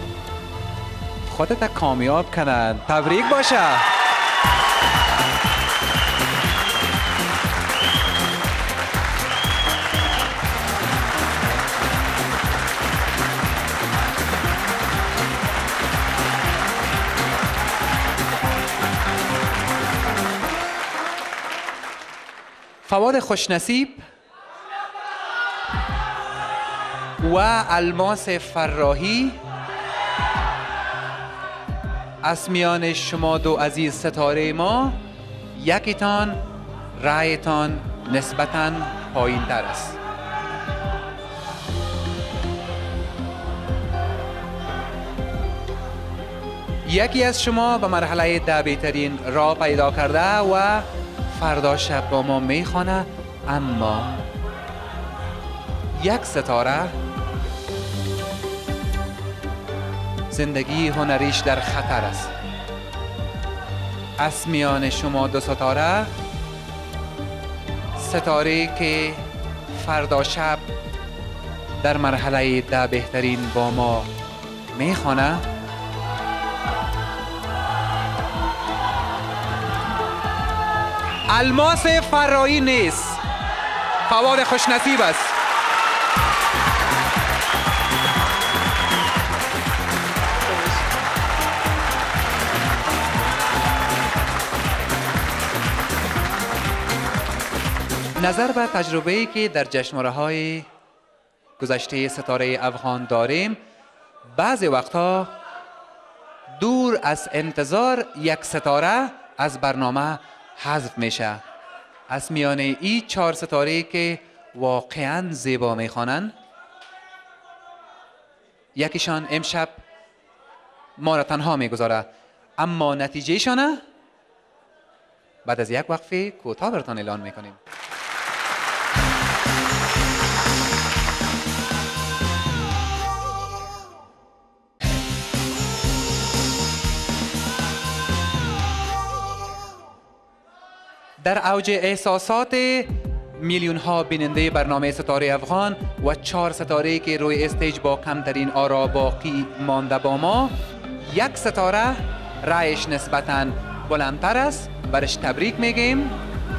خودت کامیاب کنن. تبریک باشه. فواد خوشنصیب و الماس فراحی از میان شما دو عزیز ستاره ما یکیتان رایتان نسبتاً پایین تر است. یکی از شما به مرحله 10 بهترین را پیدا کرده و فردا شب با ما میخوانه، اما 1 ستاره زندگی هنریش در خطر است. از میان شما 2 ستاره ستاره که فردا شب در مرحله 10 بهترین با ما میخوانه الماس فرایی نیست. فواد خوشنصیب است. نظر به تجربه‌ای که در جشنواره‌های گذشته ستاره افغان داریم، بعضی وقتها دور از انتظار یک ستاره از برنامه حذف میشه. از میان این 4 ستاره‌ای که واقعاً زیبا میخوانند، یکیشان امشب ما را تنها میگذاره، اما نتیجهشان بعد از یک وقفه کوتاه براتان اعلان میکنیم. در اوج احساسات میلیون ها بیننده برنامه ستاره افغان و 4 ستاره‌ای که روی استیج با کمترین آرا باقی مانده با ما، یک ستاره رایش نسبتاً بلندتر است، برش تبریک میگیم.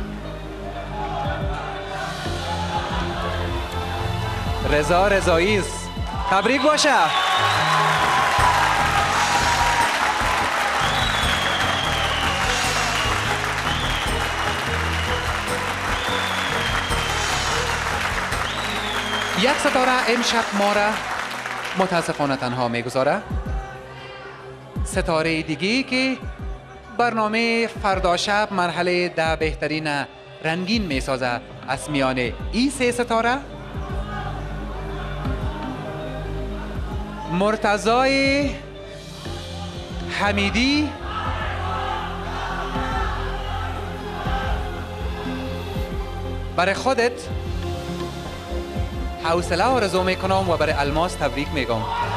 رضا رضایی است. تبریک باشه. یک ستاره امشب ما را متاسفانه تنها میگذاره. ستاره دیگی که برنامه فردا شب مرحله 10 بهترین رنگین میسازه، از میان این 3 ستاره مرتضای حمیدی برای خودت حوصله آرزو میکنم و برای الماس تبریک میگم.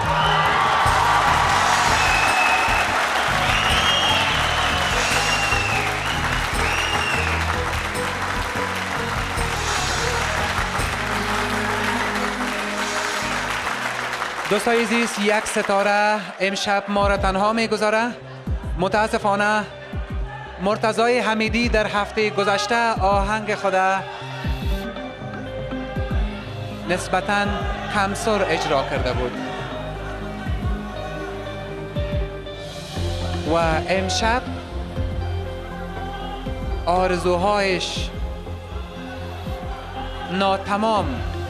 دوستای عزیز، یک ستاره امشب ما را تنها میگذاره. متاسفانه مرتضای حمیدی در هفته گذشته آهنگ خود نسبتاً کمسر اجرا کرده بود و امشب آرزوهایش ناتمام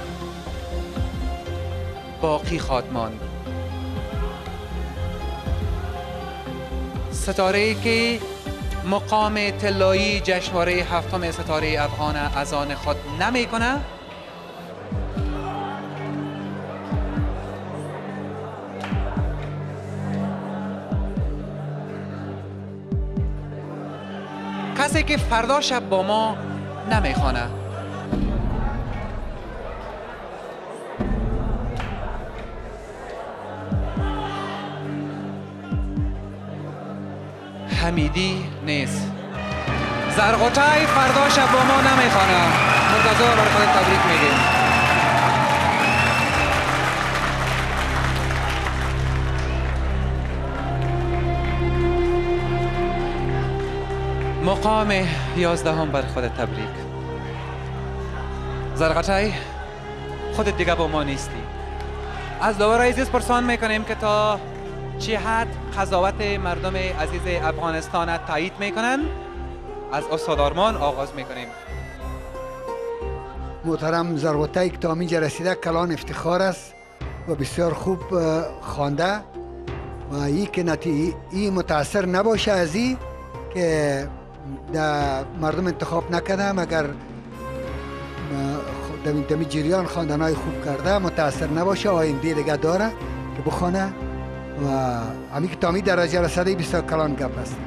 باقی خواهد ماند. ستاره‌ای که مقام طلایی جشنواره 7 ستاره افغان از آن خود نمی‌کنه، کسی که فردا شب با ما نمیخوانه. حمیدی نیست. زرغوتای فردا شب با ما نمیخوانه. مرتضی برای خودت تبریک میگیم. مقام 11 بر خودت تبریک. زرغوتای خودت دیگه با ما نیستی. از داورای عزیز پرسان میکنیم که تا چه حد قضاوت مردم عزیز افغانستان تایید میکنن. از استاد آرمان آغاز میکنیم. محترم زرغوتای که تا اینجا رسیده کلان افتخار است و بسیار خوب خوانده و این که این متاثر نباشه از این که مردم انتخاب نکرده، مگر دمی جریان خواندنهای خوب کرده، متاثر نباشه، آینده دیگه داره که بخونه و همین که تا این درجه رسیده بسیار کلان گپ است.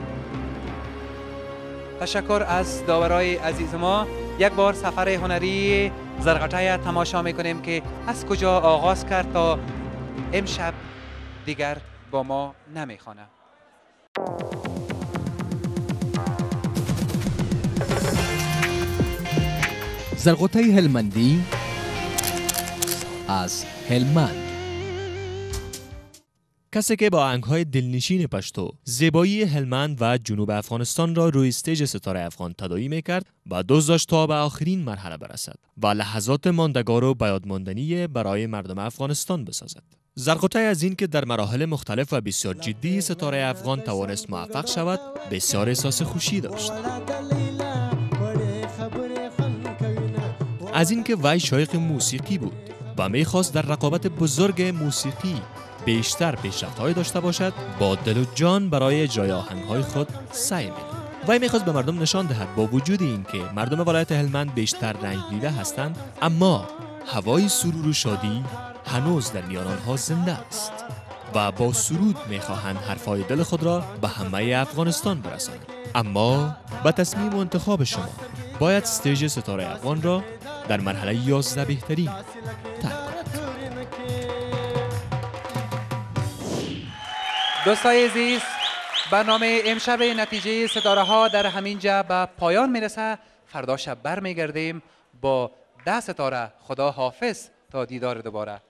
تشکر از داورای عزیز ما. یک بار سفر هنری زرغوتای تماشا میکنیم که از کجا آغاز کرد تا امشب دیگر با ما نمیخوانه. زرغوطه هلمندی از هلمند. کسی که با آهنگ‌های دلنشین پشتو زیبایی هلمند و جنوب افغانستان را روی استیج ستاره افغان تداعی می‌کرد و دوست داشت تا به آخرین مرحله برسد و لحظات ماندگار و بیادماندنی برای مردم افغانستان بسازد. زرغوطه از این که در مراحل مختلف و بسیار جدی ستاره افغان توانست موفق شود، بسیار احساس خوشی داشت. از این که وی شایق موسیقی بود و می‌خواست در رقابت بزرگ موسیقی بیشتر پیشرفت‌های داشته باشد، با دل و جان برای اجرای آهنگ‌های خود سعی می‌کرد. وی می‌خواست به مردم نشان دهد با وجود اینکه مردم ولایت هلمند بیشتر رنج دیده هستند، اما هوای سرور و شادی هنوز در میان آنها زنده است و با سرود می‌خواهند حرف‌های دل خود را به همه افغانستان برسانند. اما با تصمیم و انتخاب شما باید استیج ستاره افغان را در مرحله 11 بهترین ترک کنید. دوستای عزیز، برنامه امشب نتیجه ستاره ها در همینجا به پایان میرسه. فردا شب برمیگردیم با 10 ستاره. خدا حافظ تا دیدار دوباره.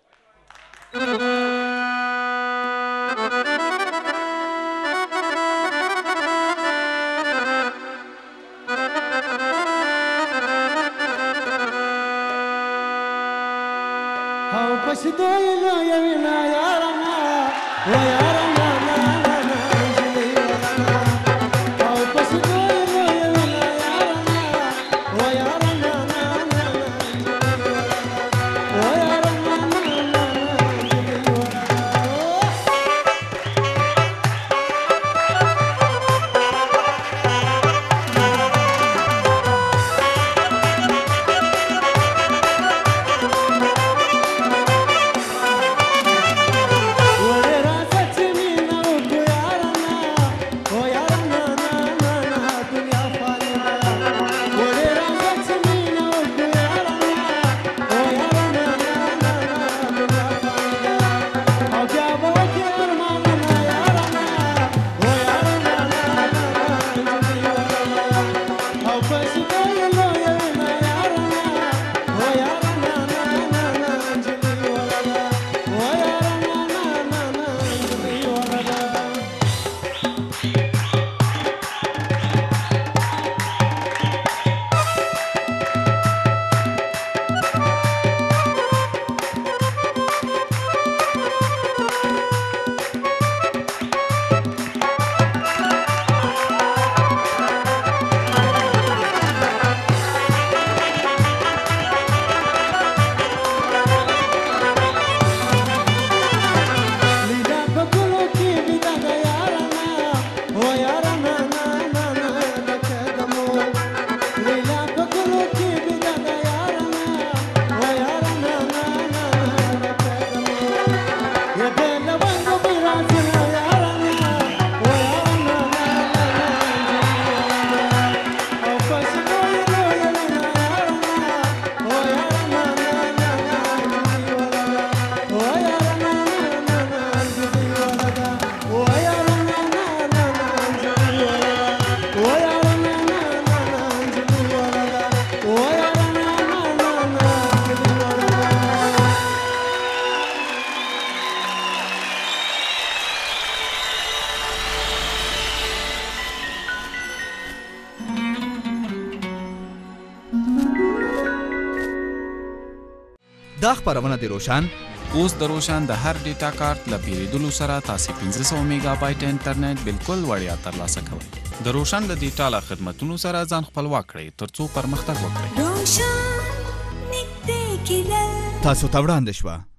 دا خبرونه د روشن اوس د روشن د هر ډیټا کارت ل پیریدلو سره تاسو 500 میگا بایت انټرنیټ بالکل وړیا ترلاسه کوئ. د روشن د ډیټا له خدماتونو سره ځان خپلواک کړئ ترڅو پرمختګ وکړئ. روشن نږدې کېدل تاسو ته وړاندې شوه.